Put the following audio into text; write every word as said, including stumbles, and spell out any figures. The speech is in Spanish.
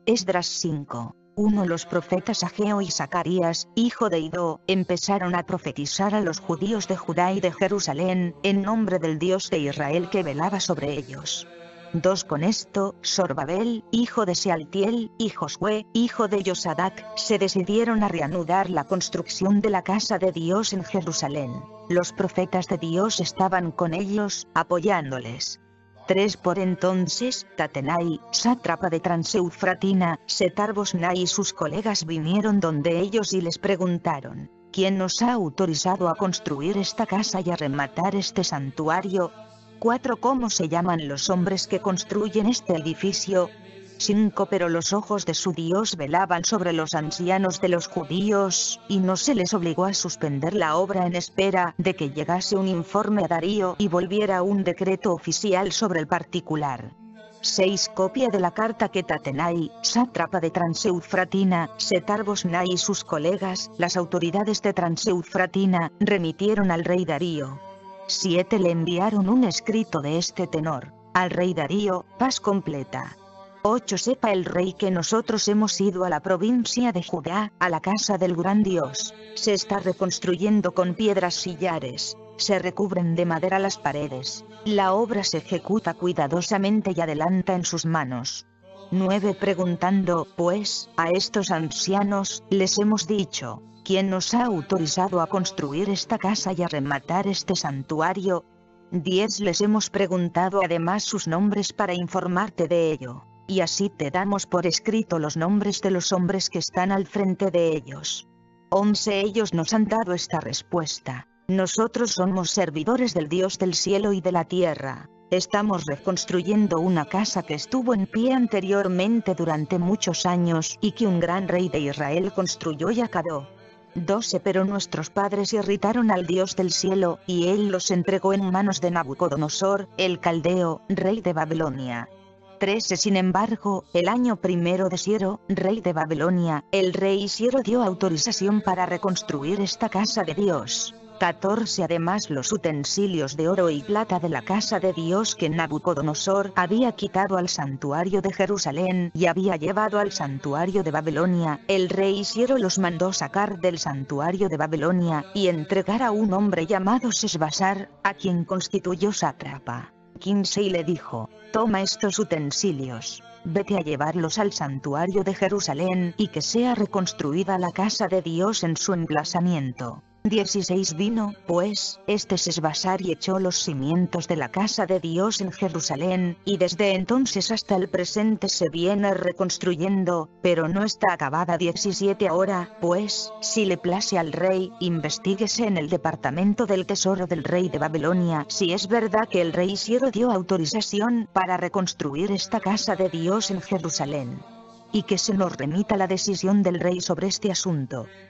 Esdras cinco. uno Los profetas Ageo y Zacarías, hijo de Iddo, empezaron a profetizar a los judíos de Judá y de Jerusalén, en nombre del Dios de Israel que velaba sobre ellos. dos Con esto, Zorobabel, hijo de Sealtiel, y Josué, hijo de Josadac, se decidieron a reanudar la construcción de la casa de Dios en Jerusalén. Los profetas de Dios estaban con ellos, apoyándoles. tres Por entonces, Tatenai, sátrapa de Transeufratina, Setar-Bosnai y sus colegas vinieron donde ellos y les preguntaron: ¿quién nos ha autorizado a construir esta casa y a rematar este santuario? cuatro ¿Cómo se llaman los hombres que construyen este edificio? cinco Pero los ojos de su Dios velaban sobre los ancianos de los judíos, y no se les obligó a suspender la obra en espera de que llegase un informe a Darío y volviera un decreto oficial sobre el particular. seis Copia de la carta que Tatenai, sátrapa de Transeufratina, Setar-Bosnai y sus colegas, las autoridades de Transeufratina, remitieron al rey Darío. siete Le enviaron un escrito de este tenor: al rey Darío, paz completa. ocho Sepa el rey que nosotros hemos ido a la provincia de Judá, a la casa del gran Dios. Se está reconstruyendo con piedras sillares. Se recubren de madera las paredes. La obra se ejecuta cuidadosamente y adelanta en sus manos. nueve Preguntando, pues, a estos ancianos, les hemos dicho: ¿quién nos ha autorizado a construir esta casa y a rematar este santuario? diez Les hemos preguntado además sus nombres para informarte de ello. Y así te damos por escrito los nombres de los hombres que están al frente de ellos. once Ellos nos han dado esta respuesta: nosotros somos servidores del Dios del cielo y de la tierra. Estamos reconstruyendo una casa que estuvo en pie anteriormente durante muchos años y que un gran rey de Israel construyó y acabó. doce Pero nuestros padres irritaron al Dios del cielo, y él los entregó en manos de Nabucodonosor, el caldeo, rey de Babilonia. trece Sin embargo, el año primero de Ciro, rey de Babilonia, el rey Ciro dio autorización para reconstruir esta casa de Dios. catorce Además, los utensilios de oro y plata de la casa de Dios que Nabucodonosor había quitado al santuario de Jerusalén y había llevado al santuario de Babilonia, el rey Ciro los mandó sacar del santuario de Babilonia y entregar a un hombre llamado Sesbasar, a quien constituyó sátrapa. quince Y le dijo: toma estos utensilios, vete a llevarlos al santuario de Jerusalén y que sea reconstruida la casa de Dios en su emplazamiento. dieciséis Vino, pues, este Sesbasar y echó los cimientos de la casa de Dios en Jerusalén, y desde entonces hasta el presente se viene reconstruyendo, pero no está acabada. diecisiete Ahora, pues, si le place al rey, investíguese en el departamento del tesoro del rey de Babilonia si es verdad que el rey Ciro dio autorización para reconstruir esta casa de Dios en Jerusalén. Y que se nos remita la decisión del rey sobre este asunto.